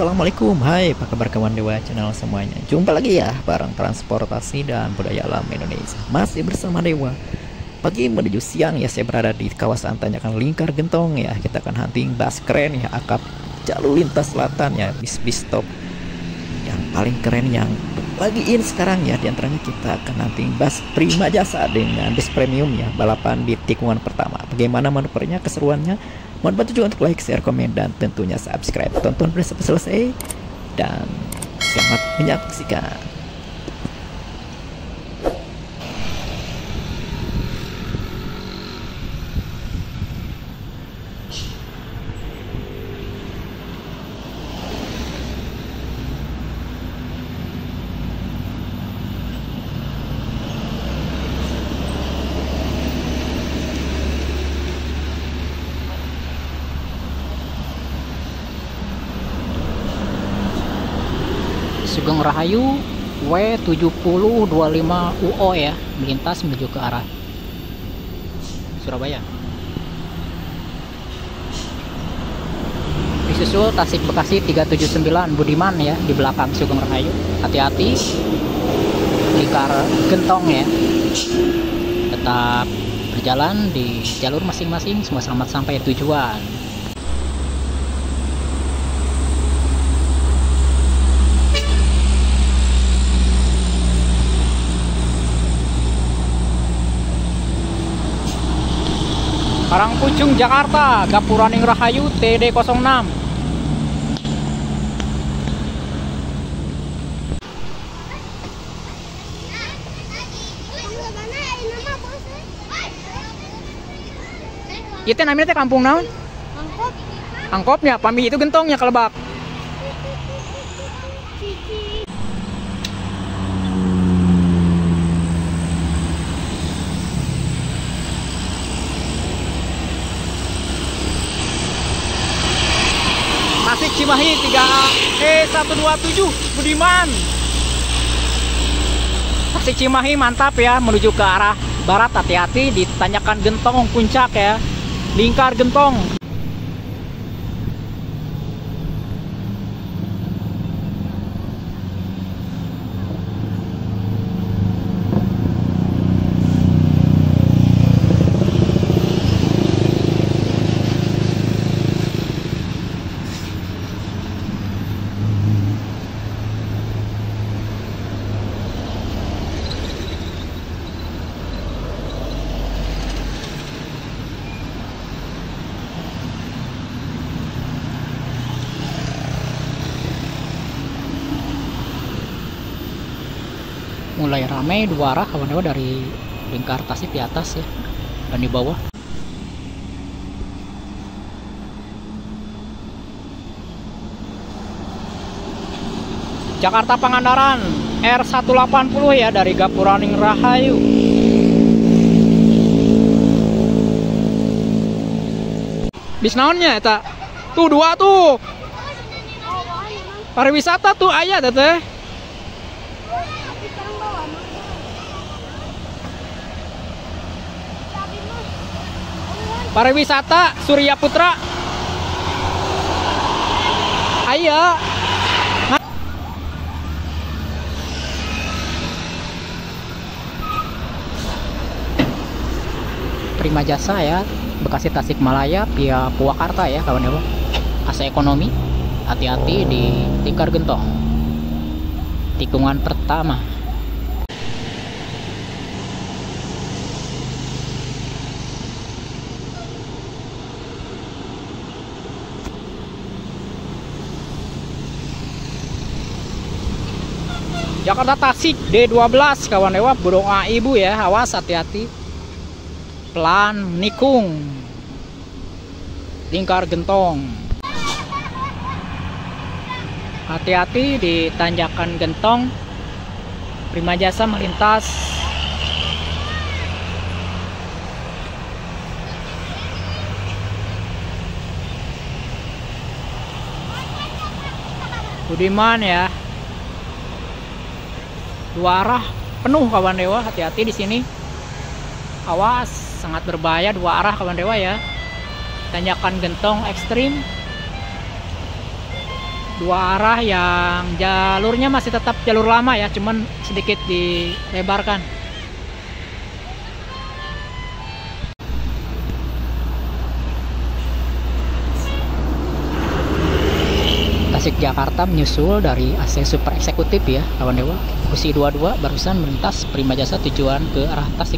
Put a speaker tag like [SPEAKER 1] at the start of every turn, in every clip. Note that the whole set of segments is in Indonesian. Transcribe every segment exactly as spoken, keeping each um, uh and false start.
[SPEAKER 1] Assalamualaikum, hai apa kabar kawan Dewa channel semuanya. Jumpa lagi ya bareng transportasi dan budaya alam Indonesia. Masih bersama Dewa. Pagi menuju siang ya saya berada di kawasan Tanjakan Lingkar Gentong ya. Kita akan hunting bus keren ya, akap jalur lintas selatan ya, bis-bis top yang paling keren yang lagi in sekarang ya. Di antaranya kita akan hunting bus Prima Jasa dengan bis premium ya, balapan di tikungan pertama. Bagaimana manuvernya, keseruannya? Mohon bantu juga untuk like, share, komen, dan tentunya subscribe. Tonton sampai selesai dan selamat menyaksikan.
[SPEAKER 2] Sugeng Rahayu W tujuh nol dua lima U O ya, melintas menuju ke arah Surabaya. Disusul Tasik Bekasi tiga tujuh sembilan Budiman ya, di belakang Sugeng Rahayu. Hati-hati lingkar Gentong ya. Tetap berjalan di jalur masing-masing, semua selamat sampai tujuan. Parangkucung Jakarta, Gapuraning Rahayu T D nol enam. Itu namanya teh kampung naon?
[SPEAKER 3] Angkop.
[SPEAKER 2] Angkopnya, pami itu gentongnya kelebak. Tasik Cimahi tiga E satu dua tujuh Budiman. Tasik Cimahi mantap ya, menuju ke arah barat. Hati-hati di Tanjakan Gentong puncak ya, Lingkar Gentong. Mulai ramai dua arah kawan-kawan, dari lingkar Tasik di atas ya dan di bawah. Jakarta Pangandaran R seratus delapan puluh ya, dari Gapuraning Rahayu. Bis naonnya eta? Tuh dua tuh. Pariwisata tuh aya teh. Pariwisata Surya Putra. Ayo. Prima Jasa ya, Bekasi Tasikmalaya via Purwakarta ya kawan-kawan. A C ekonomi. Hati-hati di Lingkar Gentong. Tikungan pertama. Jakarta Tasik D dua belas kawan dewa, berdoa ibu ya, awas hati-hati. Pelan nikung Lingkar Gentong. Hati-hati di Tanjakan Gentong. Prima Jasa melintas. Budiman ya. Dua arah penuh kawan dewa, hati-hati di sini. Awas, sangat berbahaya dua arah kawan dewa ya. Tanjakan Gentong ekstrim. dua arah yang jalurnya masih tetap jalur lama ya, cuman sedikit dilebarkan. Tasik Jakarta menyusul dari A C Super Eksekutif ya kawan dewa. Kursi dua puluh dua barusan melintas Prima Jasa tujuan ke arah Tasik.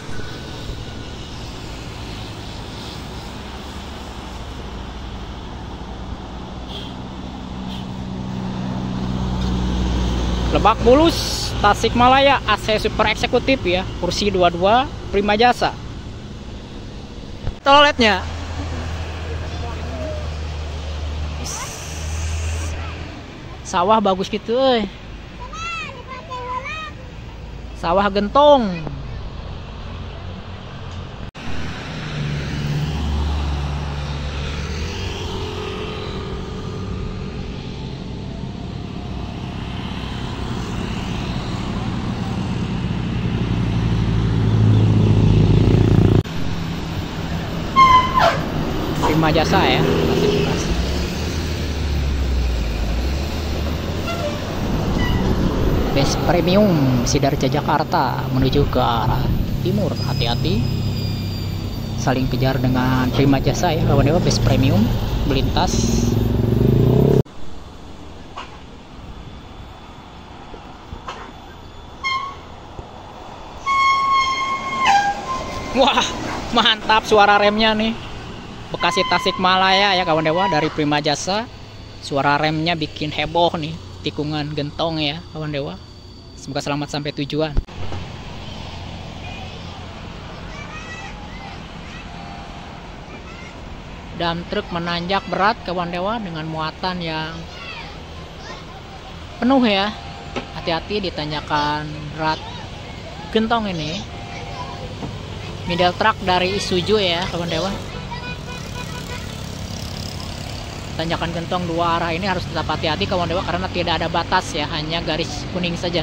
[SPEAKER 2] Lebak Bulus, Tasikmalaya, A C Super Eksekutif ya, kursi dua puluh dua, Prima Jasa. Toiletnya. Sawah bagus gitu, eh. Sawah gentong. Prima Jasa ya. Bus Premium Sidarja Jakarta menuju ke arah timur. Hati-hati, saling kejar dengan Prima Jasa ya kawan dewa. Bus Premium melintas. Wah, mantap suara remnya nih. Bekasi Tasikmalaya ya kawan dewa dari Prima Jasa. Suara remnya bikin heboh nih, tikungan gentong ya kawan dewa. Semoga selamat sampai tujuan. Dam truk menanjak berat kawan dewa dengan muatan yang penuh ya. Hati-hati di tanjakan berat gentong ini. Middle truck dari Isuzu ya kawan dewa. Tanjakan gentong dua arah ini harus tetap hati-hati kawan dewa karena tidak ada batas ya, hanya garis kuning saja.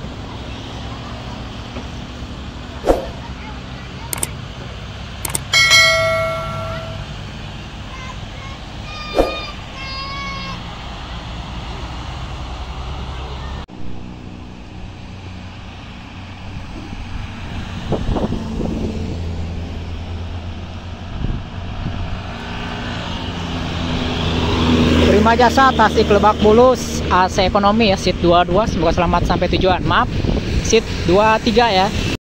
[SPEAKER 2] Prima Jasa Tasik Lebak Bulus A C ekonomi ya, seat dua puluh dua. Semoga selamat sampai tujuan. Maaf, seat dua puluh tiga ya.